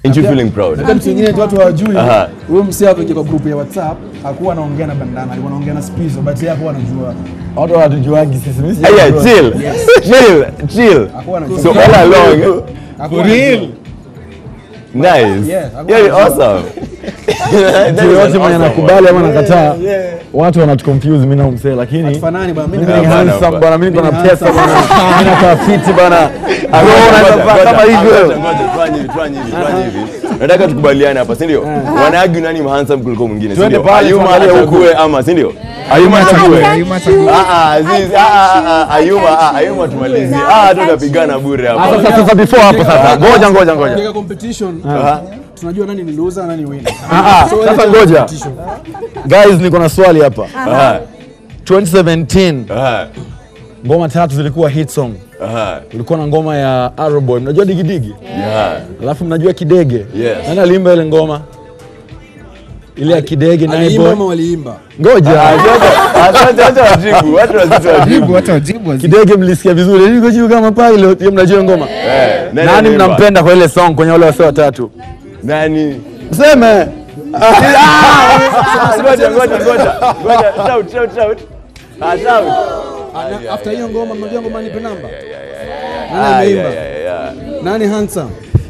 Ain't you feeling proud? Na kingine watu hawajui. Huyo msee hapo kwa group ya WhatsApp hakuwa anaongea na Bandana, alikuwa anaongea na Spizzo, but yeye hakuwa anajua. Watu hawatujuagi sisi. Yeah, chill. So all along. For real. Nice. Yeah, awesome. Ndio wote mwenye nakubali ama nakataa. Watu wanatuconfuse mimi na msee lakini hatufanani bwana. Mimi ni handsome bwana, mimi niko na pesa bwana. Mimi nakaa fit bwana. Kama hivi wewe. Fanya hivi. Nataka tukubaliane hapa, si ndio? Wanaargue nani handsome kuliko mwingine, si ndio? Ayuma achague ama, si ndio? Ayuma achague. Ayuma tumalizie. Tutapigana bure hapa. Sasa before hapo sasa. Ngoja. Katika competition tunajua nani ni loser nani winner. Sasa ngoja. Guys, niko na swali hapa. 2017. Ngoma tatu zilikuwa hit song. Ulikuwa na ngoma ya Arrow Boy. Mnajua digidigi? Alafu mnajua kidege? Yes. Nani alimba ile ngoma? Ile ya kidege na Boy. Aliimba waliimba. Ngoja. Watu wajibu. Kidege mlisikia vizuri. Niko juu kama pilot. Yeye mnajua ngoma? Nani mnampenda kwa ile song kwenye wale wasio watatu? Nani? Mseme. Ngoja. Shout. After hiyo ngoma mnajua ngoma nipe namba? Nani ameimba? Nani handsome?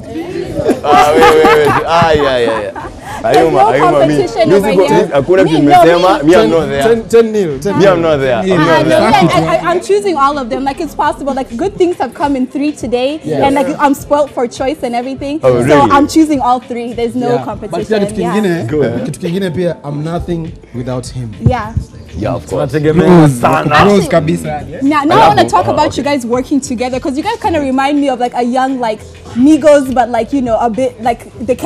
Ayuma hakuna kitu nimesema. Me I'm not there. 10-0. Me I'm not there. I'm choosing all of them. Like it's possible. Like good things have come in 3 today, and like I'm spoiled for choice and everything. Oh, really? So I'm choosing all 3. There's no competition. But kitu kingine pia I'm nothing without him. Yeah, of course. Tunategemea sana. Now I want to talk about you guys working together because you guys kind of remind me of like a young like Migos, but like a bit like the